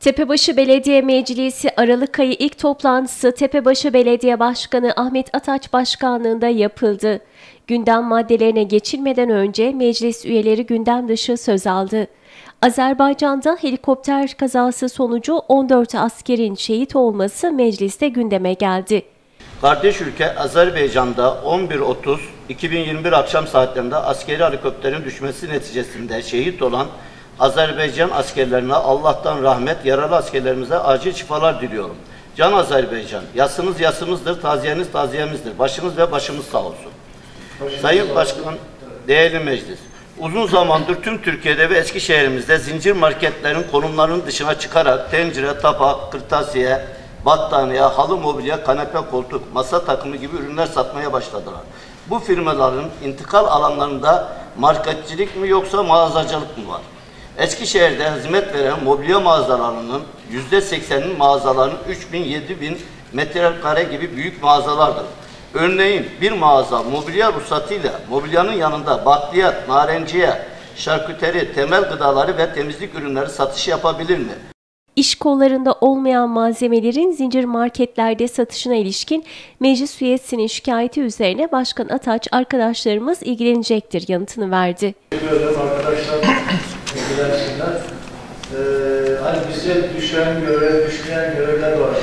Tepebaşı Belediye Meclisi Aralık ayı ilk toplantısı Tepebaşı Belediye Başkanı Ahmet Ataç Başkanlığında yapıldı. Gündem maddelerine geçilmeden önce meclis üyeleri gündem dışı söz aldı. Azerbaycan'da helikopter kazası sonucu 14 askerin şehit olması mecliste gündeme geldi. Kardeş ülke Azerbaycan'da 11.30-2021 akşam saatlerinde askeri helikopterin düşmesi neticesinde şehit olan Azerbaycan askerlerine Allah'tan rahmet, yaralı askerlerimize acil şifalar diliyorum. Can Azerbaycan, yasınız yasımızdır, taziyeniz taziyemizdir. Başınız ve başımız sağ olsun. Sayın Başkan, değerli meclis, uzun zamandır tüm Türkiye'de ve Eskişehir'imizde zincir marketlerin konumlarının dışına çıkarak tencere, tabak, kırtasiye, battaniye, halı mobilya, kanepe, koltuk, masa takımı gibi ürünler satmaya başladılar. Bu firmaların intikal alanlarında marketçilik mi yoksa mağazacılık mı var? Eskişehir'de hizmet veren mobilya mağazalarının %80'inin mağazalarının 3000-7000 metrekare gibi büyük mağazalardır. Örneğin bir mağaza mobilya ruhsatıyla mobilyanın yanında bakliyat, narenciye, şarküteri, temel gıdaları ve temizlik ürünleri satış yapabilir mi? İş kollarında olmayan malzemelerin zincir marketlerde satışına ilişkin meclis üyesinin şikayeti üzerine Başkan Ataç arkadaşlarımız ilgilenecektir yanıtını verdi. Arkadaşlar ilgilensinler. Hani bize düşen görev, düşmeyen görevler var.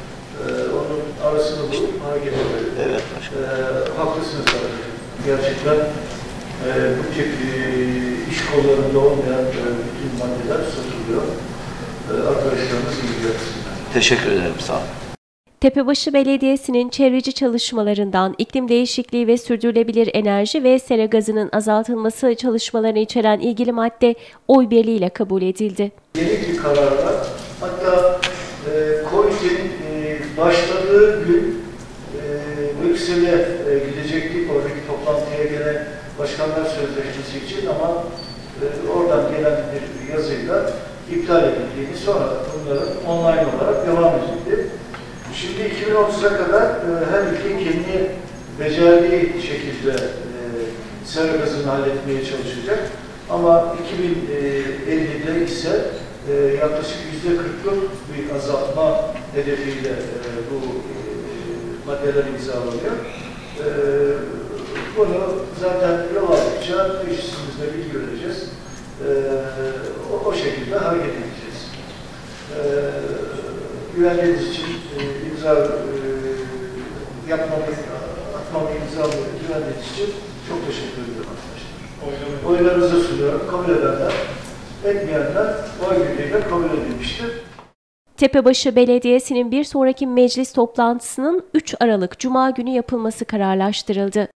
Onun arasını bulup hareket edelim. Evet. Haklısınız tabii. Gerçekten bu tip iş kollarında olmayan bütün maddeler satılıyor. Arkadaşlarımız ilgilensinler. Teşekkür ederim. Sağ olun. Tepebaşı Belediyesi'nin çevreci çalışmalarından iklim değişikliği ve sürdürülebilir enerji ve sera gazının azaltılması çalışmalarını içeren ilgili madde oy birliğiyle kabul edildi. Yeni bir karar var. Hatta COİT'in başladığı gün Brüksel'e gidecektik. Oradaki toplantıya gelen Başkanlar Sözleşmesi için ama oradan gelen bir yazıyla iptal edildiğini, sonra bunların online olarak devam edildi. Şimdi 2030'a kadar her ülke kendi becerdiği şekilde sera gazını halletmeye çalışacak. Ama 2050'de ise yaklaşık %40'lık bir azaltma hedefiyle bu maddeler imzalanıyor. Bunu zaten yol aldıkça meclisimizde bilgi vereceğiz. O şekilde hareket edeceğiz. Güvenliğiniz için atmamı imzalı güvenliğiniz için çok teşekkür ederim arkadaşlar. Oylarınızı sunuyorum. Kabul edenler, etmeyenler oy birliğiyle kabul edilmiştir. Tepebaşı Belediyesi'nin bir sonraki meclis toplantısının 3 Aralık Cuma günü yapılması kararlaştırıldı.